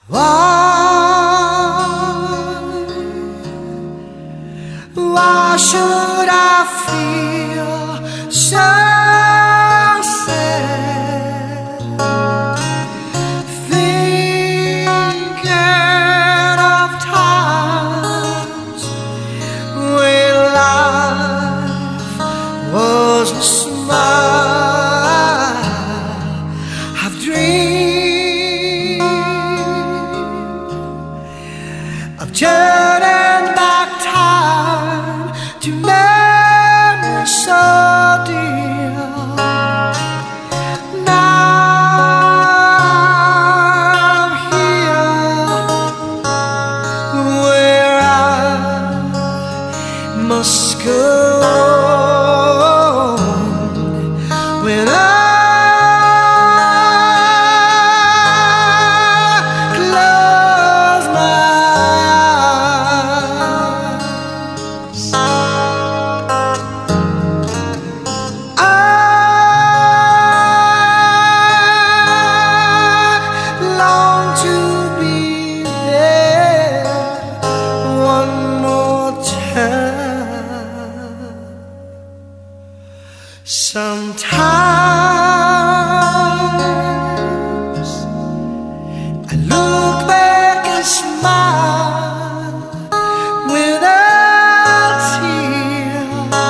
Why should I feel so sad, thinking of times when life was a smile? I've dreamed of turning back time to memories so dear. Now I'm here where I must go when I close my eyes. I long to be there one more time. Sometimes I look back and smile with a tear,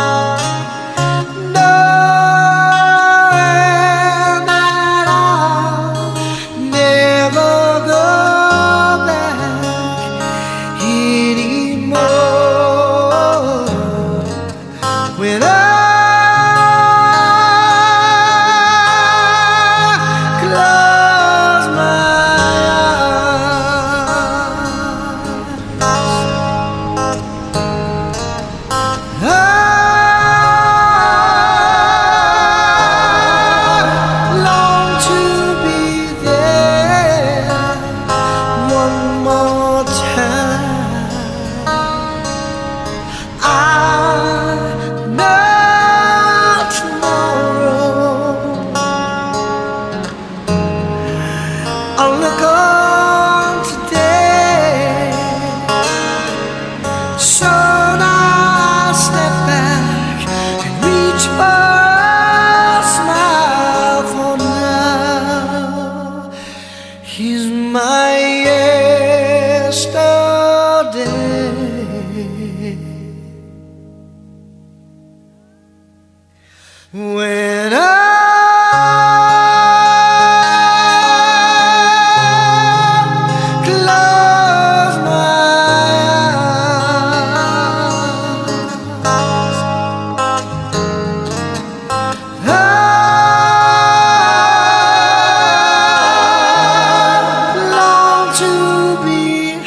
knowing that I'll never go back anymore. When I close my eyes, I long to be there one more time. I know tomorrow I'll look on today. So now I step back and reach for a smile. For now he's my yesterday. When I close my eyes, I long to be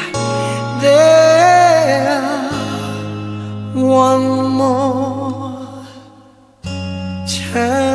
there one more time.